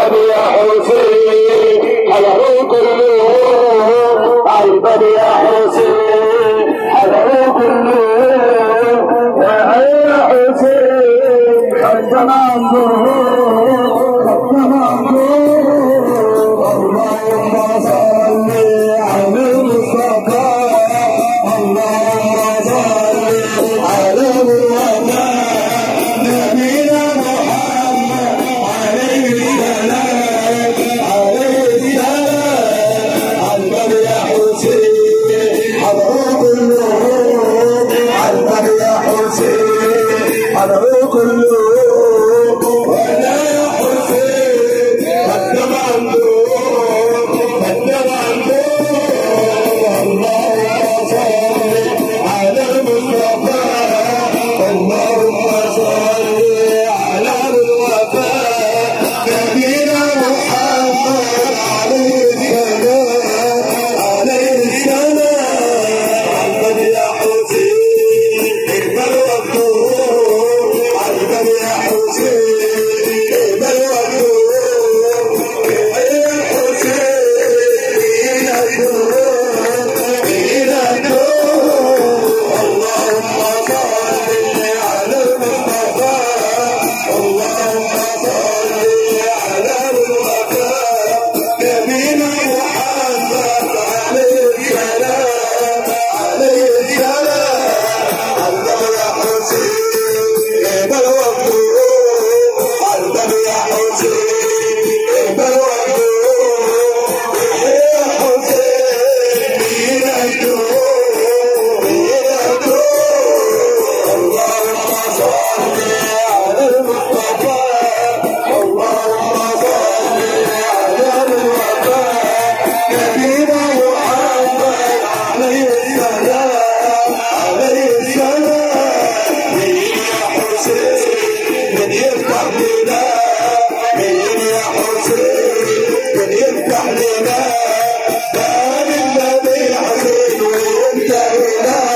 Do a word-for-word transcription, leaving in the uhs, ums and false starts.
البني يا حسين حضروا كلهم البني يا حسين حضروا كلهم يا حسين قدم عمرهم قدم عمرهم اللهم صل على المصطفى اللهم صل على محمد نبينا محمد عليه السلام عليه السلام البني يا حسين حضروا كلهم البني يا حسين حضروا كلهم وانا يا حسين قدم عندهم قدم عندهم اللهم صل على المصطفى اللهم صل على الوفاء نبينا محمد عليه السلام عليه السلام البني يا حسين اقبل وقتهم البني يا حسين اقبل وقتهم يا حسين إلى الدور إلى الدور اللهم صل على المصطفى اللهم صل على الوفاء نبينا محمد عليه السلام عليه السلام البني يا حسين اقبل وقتهم البني يا حسين اقبل وقتهم يا حسين إلى الدور إلى الدور اللهم صل على المصطفى اللهم صل على الوفاء نبينا محمد عليه السلام عليه السلام مين يا حسين من يفتح لنا مين يا حسين من يفتح لنا باب النبي حسين وانت هنا